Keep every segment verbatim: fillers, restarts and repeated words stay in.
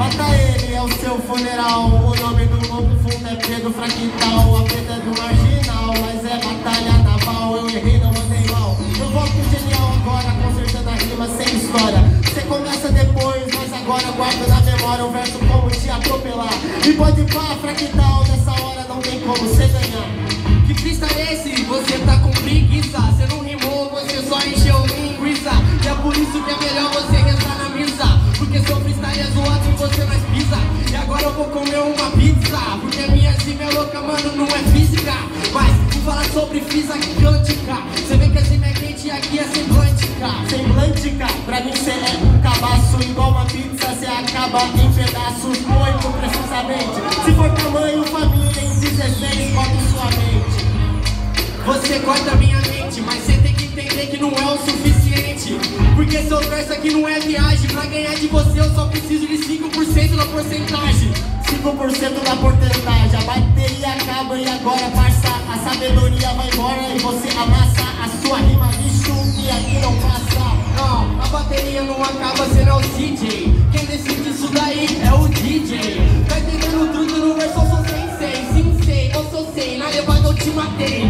Mata ele, é o seu funeral. O nome do louco fundo é Pedro Fractal. A preta é do marginal, mas é batalha naval. Eu errei, não mandei mal. Eu volto genial agora, consertando a rima sem história. Você começa depois, mas agora guarda na memória o verso como te atropelar. E pode ir pra Fractal, nessa hora não tem como você ganhar. Que freestyle é esse? Você tá com preguiça. Você não rimou, você só encheu linguiça. E é por isso que é melhor você rezar na missa. Porque seu freestyle é zoado e você mais pisa. E agora eu vou comer uma pizza. Porque a minha rima é louca, mano, não é física. Mas vou falar sobre física quântica. Você vê que a rima é quente e aqui é semblântica. Semblântica, pra mim cê é um cabaço. Igual uma pizza, cê acaba em pedaços. Oito precisamente. Se for tamanho, família em dezesseis, corta sua mente. Você corta minha mente, mas você tem que entender que não é o suficiente. Porque seus versos aqui não é viagem. Pra ganhar de você eu só preciso de cinco por cento da porcentagem. cinco por cento da porcentagem. A bateria acaba e agora parça. A sabedoria vai embora e você amassa. A sua rima lixo e aqui não passa. Não, a bateria não acaba, você não é o C J. Quem decide isso daí é o D J. Tá entendendo tudo no verso, eu sou sensei. Sim sei, eu sou sei, na levada eu te matei.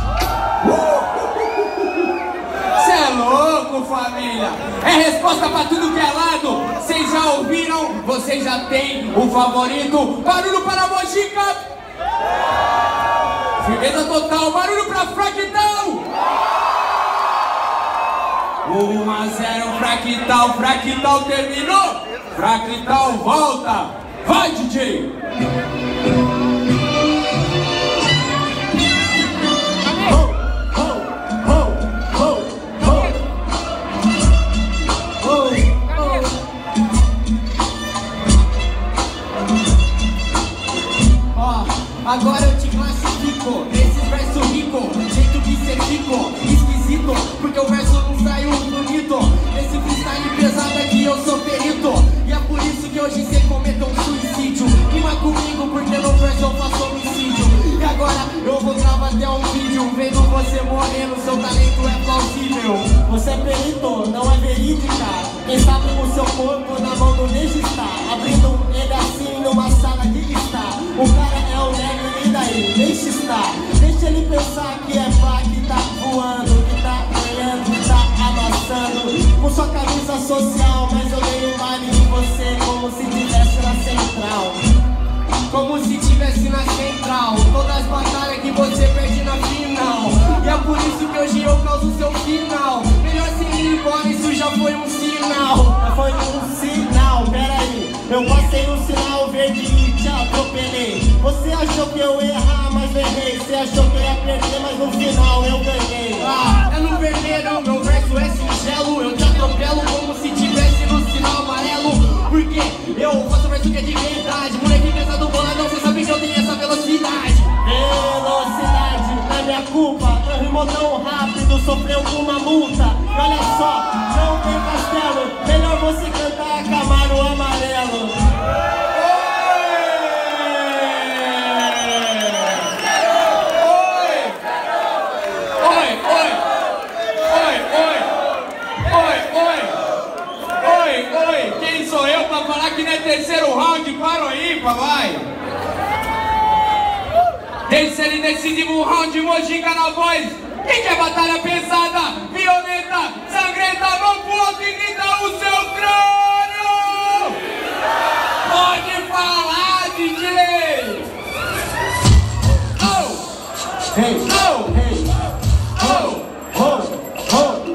Cê é louco, família! É resposta pra tudo que é lado! Vocês já ouviram? Vocês já têm o favorito? Barulho para Mojica! Firmeza total! Barulho pra Fractal! um a zero Fractal! Fractal terminou! Fractal volta! Vai, D J! Agora eu te classifico, esses versos rico, jeito que cê ficou esquisito, porque o verso não saiu bonito. Esse freestyle pesado aqui eu sou perito, e é por isso que hoje cê cometeu um suicídio. Rima comigo porque no verso eu faço homicídio. E agora eu vou gravar até um vídeo, vendo você morrendo, seu talento é plausível. Você é perito, não é verídica. Quem sabe o seu corpo na mão do Neji está, abrindo ele assim numa sala de estar. O cara é o negro e daí, deixa estar. Deixa ele pensar que é pá, que tá voando, que tá ganhando, que tá amassando. Com sua camisa social, mas eu dei um baile em você como se tivesse na central. Como se tivesse na central, todas as batalhas que você perde na final. E é por isso que hoje eu causo seu final. Melhor você ir embora, isso já foi um sinal. Já foi um sinal, peraí. Eu passei um sinal verde e te atropelei. Você achou que eu ia errar, mas eu errei. Você achou que eu ia perder, mas no final eu ganhei. Ah, é no vermelho, meu verso é singelo. Eu te atropelo como se tivesse no sinal amarelo. Porque eu faço verso que é de verdade. Moleque pesado boladão, você sabe que eu tenho essa velocidade. Velocidade, não é minha culpa. Meu rimou tão rápido, sofreu uma multa. E olha só, não tem castelo. Melhor você cantar Camaro Amarelo. Aqui no terceiro round, para aí, vai! Terceiro e decisivo round, Mojica na voz. Quem quer batalha pesada, violenta, sangrenta, mão pro alto e grita o seu crânio! Pode falar, D J! Oh! Hey! Oh! Hey! Oh! Oh! Oh!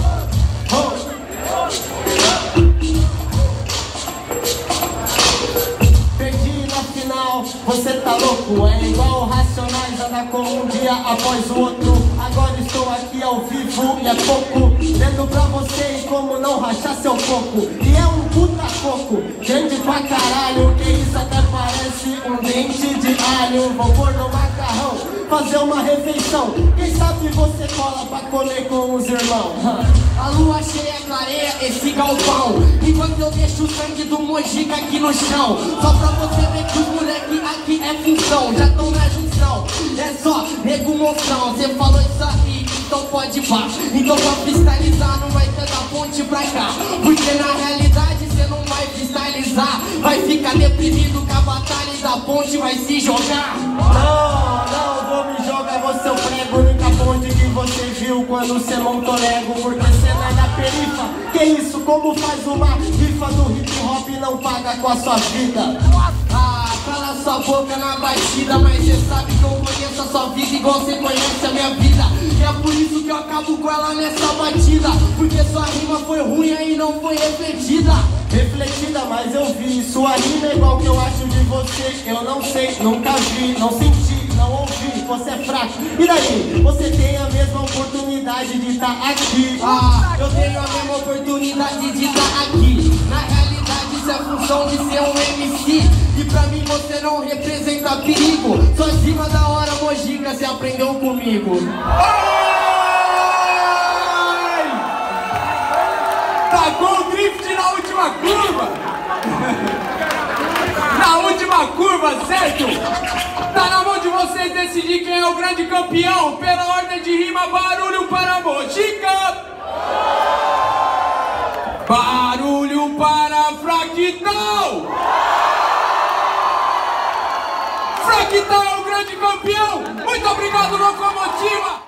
Você tá louco, é igual Racionais, anda como um dia após o outro. Agora estou aqui ao vivo e é pouco dentro pra você e como não rachar seu coco. E é um puta coco, grande pra caralho, que isso até parece um dente de alho. Vou pôr no macarrão, fazer uma refeição. Quem sabe você cola pra comer com os irmãos. A lua cheia clareia esse galpão, enquanto eu deixo o sangue do Mojica aqui no chão. Só pra você ver que os moleque aqui é função, já tão na junção. É só nego mostrão, cê falou isso aí, então pode ir pá. Então pra freestylizar não vai ter da ponte pra cá, porque na realidade cê não vai freestylizar. finalizar. Vai ficar deprimido que a batalha da ponte vai se jogar. Não, não vou me jogar, você é o prego. Única ponte que você viu quando você montou Lego. Porque você não é da perifa. Que isso, como faz uma rifa do hip hop e não paga com a sua vida? Ah, cala sua boca na batida, mas cê sabe que eu conheço a sua vida igual cê conhece a minha vida. E é por isso que eu acabo com ela nessa batida, porque sua rima foi ruim e não foi refletida. Refletida, mas eu vi. Sua rima é igual que eu acho de você. Eu não sei, nunca vi, não senti, não ouvi. Você é fraco. E daí? Você tem a mesma oportunidade de estar aqui. Ah, eu tenho a mesma oportunidade de estar aqui. Na realidade isso é função de ser um M C. E pra mim você não representa perigo. Sua rima da hora, Mojica, você aprendeu comigo. Tacou o drift na última curva! Na última curva, certo? Tá na mão de vocês decidir quem é o grande campeão. Pela ordem de rima, barulho para Mojica! Barulho para Fractal! Fractal é o grande campeão! Muito obrigado, Locomotiva!